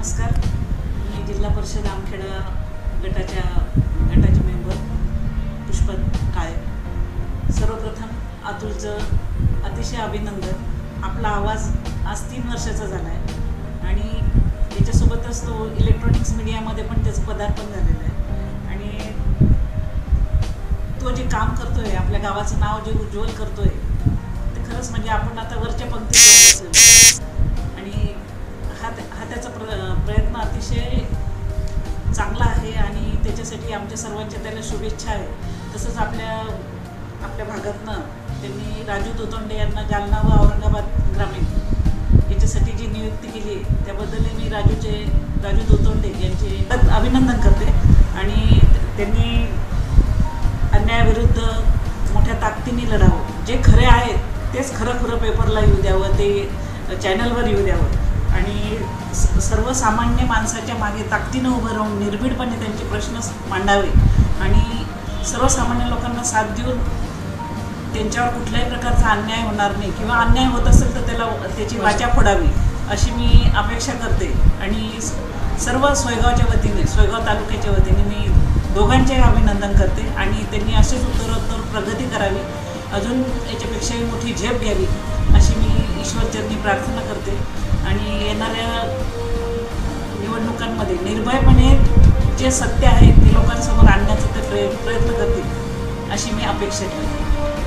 नमस्कार. मी जिल्हा परिषद आमखेडा गटाचे मेंबर पुष्पा काळे. सर्वप्रथम अतुलचं अतिशय अभिनंदन. आपला आवाज आज 3 वर्षाचा झाला आहे आणि त्याच्यासोबतच तो इलेक्ट्रॉनिक्स मीडियामध्ये पण त्याचं पदार्पण झालेलं आहे आणि तो जे काम करतोय, आपल्या गावाचं नाव जे उज्ज्वल करतोय, ते खरंच म्हणजे आपण आता वरच्या पंक्तीत जाऊन बसलो आणि हा त्याचा प्रयत्न अतिशय चांगला आहे आणि त्याच्यासाठी आमच्या सर्वांच्या त्याला शुभेच्छा आहे. तसंच आपल्या भागातनं त्यांनी राजू दोतोंडे यांना जालना व औरंगाबाद ग्रामीण याच्यासाठी जी नियुक्ती केली आहे त्याबद्दल मी राजू दोतोंडे यांचे अभिनंदन करते आणि त्यांनी अन्यायाविरुद्ध मोठ्या ताकदीने लढावं. जे खरे आहे तेच खरं पेपरला येऊ द्यावं, ते चॅनलवर येऊ द्यावं आणि सर्वसामान्य माणसाच्या मागे ताकदीनं उभं राहून निर्भीडपणे त्यांचे प्रश्न मांडावे आणि सर्वसामान्य लोकांना साथ देऊन त्यांच्यावर कुठल्याही प्रकारचा अन्याय होणार नाही किंवा अन्याय होत असेल तर त्याची वाचा फोडावी अशी मी अपेक्षा करते. आणि सर्व सोयगाव तालुक्याच्या वतीने मी दोघांचेही अभिनंदन करते आणि त्यांनी असेच उत्तरोत्तर प्रगती करावी, अजून याच्यापेक्षाही मोठी झेप घ्यावी अशी मी ईश्वरचरणी प्रार्थना करते आणि येणाऱ्या निवडणुकांमध्ये निर्भयपणे जे सत्य आहे ते लोकांसमोर आणण्याचा ते प्रयत्न करतील अशी मी अपेक्षा करते.